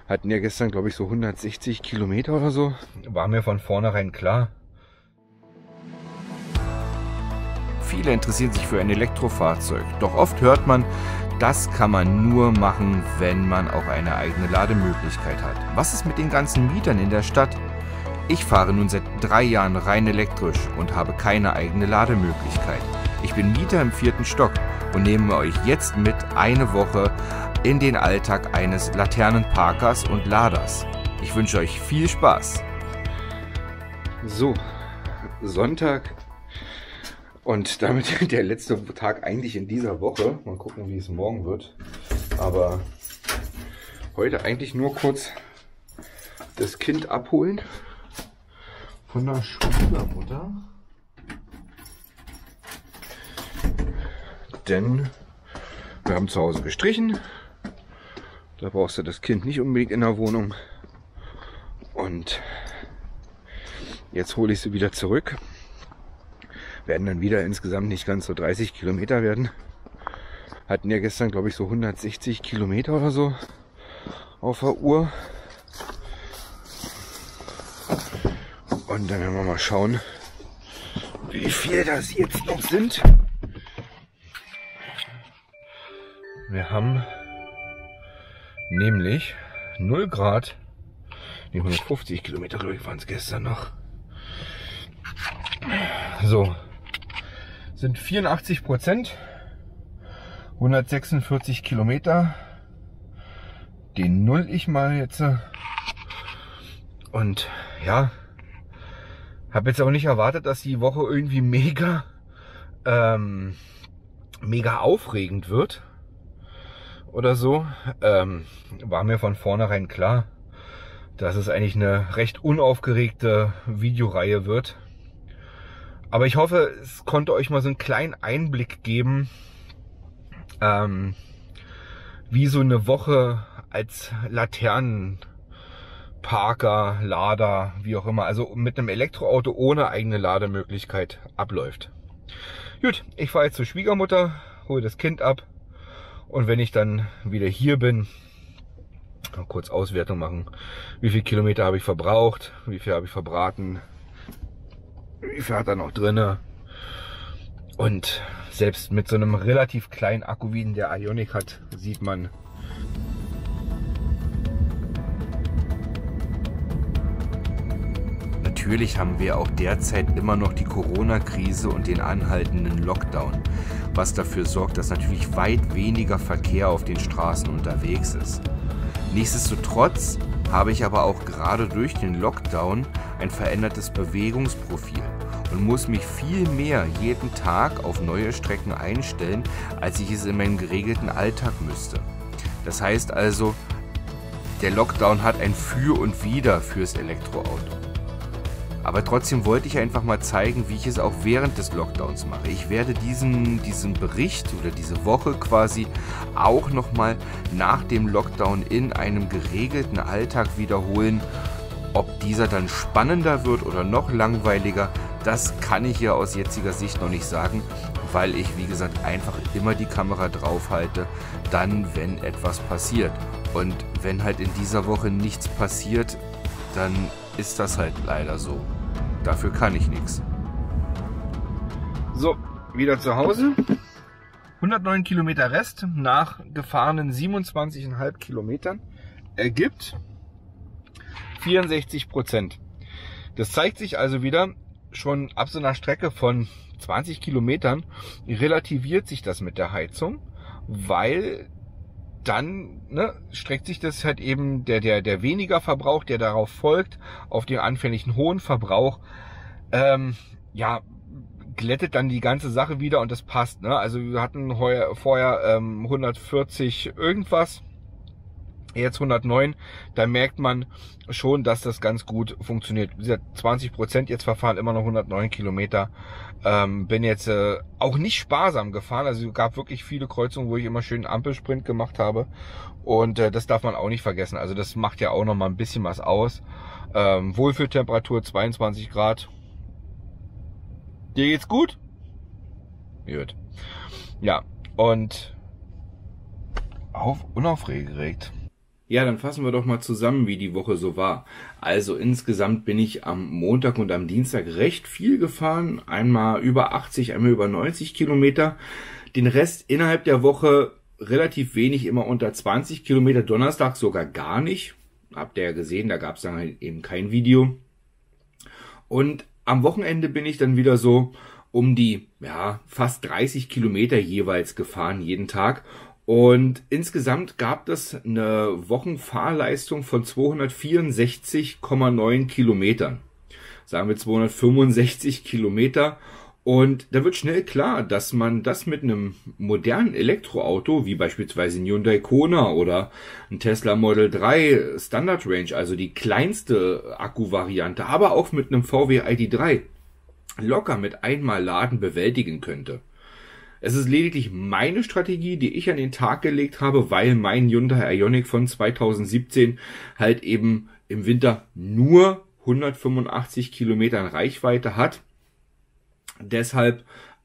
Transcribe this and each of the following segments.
Hatten ja gestern, glaube ich, so 160 Kilometer oder so. War mir von vornherein klar. Viele interessieren sich für ein Elektrofahrzeug, doch oft hört man, das kann man nur machen, wenn man auch eine eigene Lademöglichkeit hat. Was ist mit den ganzen Mietern in der Stadt? Ich fahre nun seit 3 Jahren rein elektrisch und habe keine eigene Lademöglichkeit. Ich bin Mieter im 4. Stock und nehme euch jetzt mit eine Woche in den Alltag eines Laternenparkers und Laders. Ich wünsche euch viel Spaß. So, Sonntag und damit der letzte Tag eigentlich in dieser Woche. Mal gucken, wie es morgen wird. Aber heute eigentlich nur kurz das Kind abholen von der Schwiegermutter. Denn wir haben zu Hause gestrichen. Da brauchst du das Kind nicht unbedingt in der Wohnung. Und jetzt hole ich sie wieder zurück. Werden dann wieder insgesamt nicht ganz so 30 Kilometer werden. Hatten ja gestern, glaube ich, so 160 Kilometer oder so auf der Uhr. Und dann werden wir mal schauen, wie viel das jetzt noch sind. Wir haben nämlich 0 Grad, die 150 Kilometer, glaube ich, waren es gestern noch. So, sind 84%, 146 Kilometer. Den null ich mal jetzt. Und ja, habe jetzt auch nicht erwartet, dass die Woche irgendwie mega aufregend wird. Oder so, war mir von vornherein klar, dass es eigentlich eine recht unaufgeregte Videoreihe wird. Aber ich hoffe, es konnte euch mal so einen kleinen Einblick geben, wie so eine Woche als Laternenparker, Lader, wie auch immer, also mit einem Elektroauto ohne eigene Lademöglichkeit abläuft. Gut, ich fahre jetzt zur Schwiegermutter, hole das Kind ab. Und wenn ich dann wieder hier bin, kurz Auswertung machen. Wie viele Kilometer habe ich verbraucht? Wie viel habe ich verbraten? Wie viel hat er noch drinne? Und selbst mit so einem relativ kleinen Akku, wie der Ioniq hat, sieht man, Natürlich haben wir auch derzeit immer noch die Corona-Krise und den anhaltenden Lockdown, was dafür sorgt, dass natürlich weit weniger Verkehr auf den Straßen unterwegs ist. Nichtsdestotrotz habe ich aber auch gerade durch den Lockdown ein verändertes Bewegungsprofil und muss mich viel mehr jeden Tag auf neue Strecken einstellen, als ich es in meinem geregelten Alltag müsste. Das heißt also, der Lockdown hat ein Für und Wider fürs Elektroauto. Aber trotzdem wollte ich einfach mal zeigen, wie ich es auch während des Lockdowns mache. Ich werde diesen Bericht oder diese Woche quasi auch nochmal nach dem Lockdown in einem geregelten Alltag wiederholen. Ob dieser dann spannender wird oder noch langweiliger, das kann ich ja aus jetziger Sicht noch nicht sagen, weil ich, wie gesagt, einfach immer die Kamera drauf halte, dann, wenn etwas passiert. Und wenn halt in dieser Woche nichts passiert, dann ist das halt leider so. Dafür kann ich nichts. So, wieder zu Hause. 109 Kilometer Rest nach gefahrenen 27,5 Kilometern ergibt 64%. Das zeigt sich also wieder, schon ab so einer Strecke von 20 Kilometern relativiert sich das mit der Heizung, weil dann streckt sich das halt eben der weniger Verbrauch, der darauf folgt, auf den anfänglichen hohen Verbrauch, glättet dann die ganze Sache wieder und das passt. Also wir hatten vorher 140 irgendwas, jetzt 109, da merkt man schon, dass das ganz gut funktioniert. Wie gesagt, 20% jetzt verfahren, immer noch 109 Kilometer. Bin jetzt auch nicht sparsam gefahren, also es gab wirklich viele Kreuzungen, wo ich immer schön Ampelsprint gemacht habe und das darf man auch nicht vergessen. Also das macht ja auch noch mal ein bisschen was aus. Wohlfühltemperatur 22 Grad. Dir geht's gut? Gut. Ja, und unaufgeregt. Ja, dann fassen wir doch mal zusammen, wie die Woche so war. Also insgesamt bin ich am Montag und am Dienstag recht viel gefahren. Einmal über 80, einmal über 90 Kilometer. Den Rest innerhalb der Woche relativ wenig, immer unter 20 Kilometer. Donnerstag sogar gar nicht. Habt ihr ja gesehen, da gab es dann halt eben kein Video. Und am Wochenende bin ich dann wieder so um die fast 30 Kilometer jeweils gefahren, jeden Tag. Und insgesamt gab es eine Wochenfahrleistung von 264,9 Kilometern. Sagen wir 265 Kilometer. Und da wird schnell klar, dass man das mit einem modernen Elektroauto, wie beispielsweise ein Hyundai Kona oder ein Tesla Model 3 Standard Range, also die kleinste Akkuvariante, aber auch mit einem VW ID.3, locker mit einmal Laden bewältigen könnte. Es ist lediglich meine Strategie, die ich an den Tag gelegt habe, weil mein Hyundai Ioniq von 2017 halt eben im Winter nur 185 Kilometern Reichweite hat. Deshalb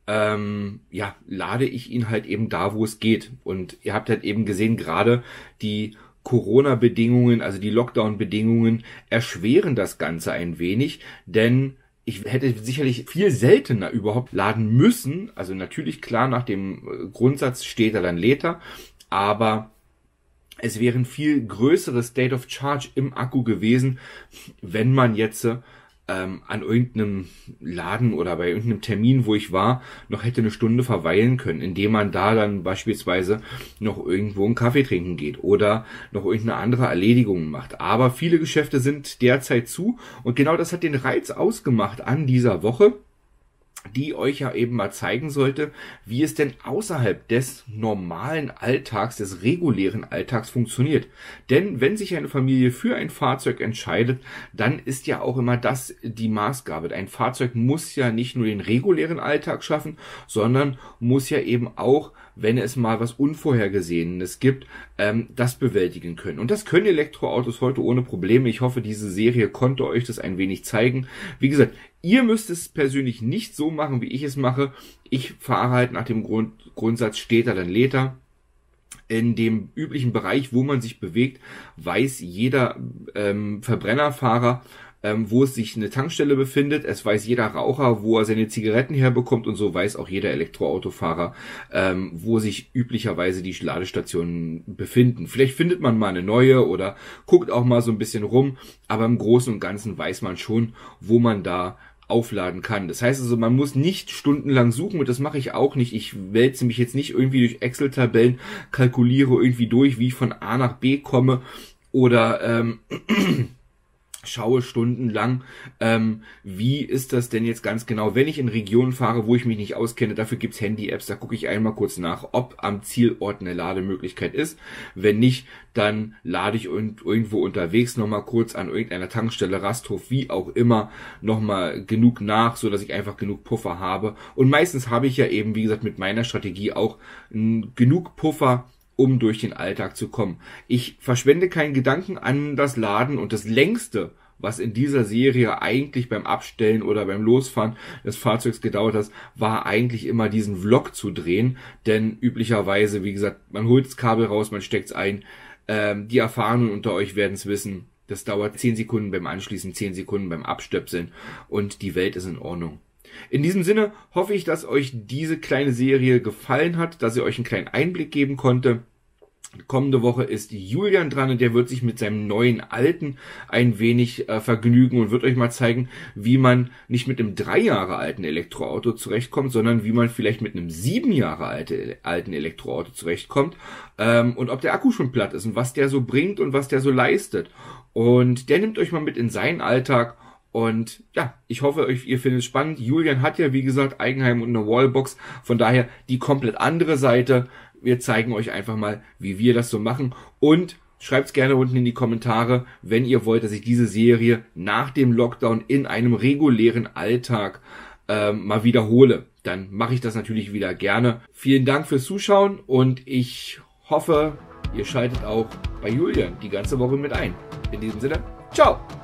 lade ich ihn halt eben da, wo es geht. Und ihr habt halt eben gesehen, gerade die Corona-Bedingungen, also die Lockdown-Bedingungen erschweren das Ganze ein wenig, denn ich hätte sicherlich viel seltener überhaupt laden müssen. Also natürlich klar, nach dem Grundsatz steht er, dann lädt er. Aber es wäre ein viel größeres State of Charge im Akku gewesen, wenn man jetzt an irgendeinem Laden oder bei irgendeinem Termin, wo ich war, noch hätte eine Stunde verweilen können, indem man da dann beispielsweise noch irgendwo einen Kaffee trinken geht oder noch irgendeine andere Erledigung macht. Aber viele Geschäfte sind derzeit zu und genau das hat den Reiz ausgemacht an dieser Woche, die euch ja eben mal zeigen sollte, wie es denn außerhalb des normalen Alltags, des regulären Alltags funktioniert. Denn wenn sich eine Familie für ein Fahrzeug entscheidet, dann ist ja auch immer das die Maßgabe. Ein Fahrzeug muss ja nicht nur den regulären Alltag schaffen, sondern muss ja eben auch, wenn es mal was Unvorhergesehenes gibt, das bewältigen können. Und das können Elektroautos heute ohne Probleme. Ich hoffe, diese Serie konnte euch das ein wenig zeigen. Wie gesagt, ihr müsst es persönlich nicht so machen, wie ich es mache. Ich fahre halt nach dem Grundsatz steht er, dann lädt er. In dem üblichen Bereich, wo man sich bewegt, weiß jeder Verbrennerfahrer, wo es sich eine Tankstelle befindet. Es weiß jeder Raucher, wo er seine Zigaretten herbekommt, und so weiß auch jeder Elektroautofahrer, wo sich üblicherweise die Ladestationen befinden. Vielleicht findet man mal eine neue oder guckt auch mal so ein bisschen rum, aber im Großen und Ganzen weiß man schon, wo man da aufladen kann. Das heißt also, man muss nicht stundenlang suchen, und das mache ich auch nicht. Ich wälze mich jetzt nicht irgendwie durch Excel-Tabellen, kalkuliere irgendwie durch, wie ich von A nach B komme, oder schaue stundenlang, wie ist das denn jetzt ganz genau, wenn ich in Regionen fahre, wo ich mich nicht auskenne. Dafür gibt's Handy-Apps, da gucke ich einmal kurz nach, ob am Zielort eine Lademöglichkeit ist. Wenn nicht, dann lade ich irgendwo unterwegs nochmal kurz an irgendeiner Tankstelle, Rasthof, wie auch immer, nochmal genug nach, so dass ich einfach genug Puffer habe. Und meistens habe ich ja eben, wie gesagt, mit meiner Strategie auch genug Puffer, um durch den Alltag zu kommen. Ich verschwende keinen Gedanken an das Laden, und das längste, was in dieser Serie eigentlich beim Abstellen oder beim Losfahren des Fahrzeugs gedauert hat, war eigentlich immer diesen Vlog zu drehen, denn üblicherweise, wie gesagt, man holt das Kabel raus, man steckt es ein, die Erfahrenen unter euch werden es wissen, das dauert 10 Sekunden beim Anschließen, 10 Sekunden beim Abstöpseln, und die Welt ist in Ordnung. In diesem Sinne hoffe ich, dass euch diese kleine Serie gefallen hat, dass ihr euch einen kleinen Einblick geben konnte. Kommende Woche ist Julian dran, und der wird sich mit seinem neuen Alten ein wenig vergnügen und wird euch mal zeigen, wie man nicht mit einem 3 Jahre alten Elektroauto zurechtkommt, sondern wie man vielleicht mit einem 7 Jahre alten Elektroauto zurechtkommt, und ob der Akku schon platt ist und was der so bringt und was der so leistet. Und der nimmt euch mal mit in seinen Alltag. Und ja, ich hoffe, ihr findet es spannend. Julian hat ja, wie gesagt, Eigenheim und eine Wallbox. Von daher die komplett andere Seite. Wir zeigen euch einfach mal, wie wir das so machen. Und schreibt es gerne unten in die Kommentare, wenn ihr wollt, dass ich diese Serie nach dem Lockdown in einem regulären Alltag mal wiederhole. Dann mache ich das natürlich wieder gerne. Vielen Dank fürs Zuschauen, und ich hoffe, ihr schaltet auch bei Julian die ganze Woche mit ein. In diesem Sinne, ciao!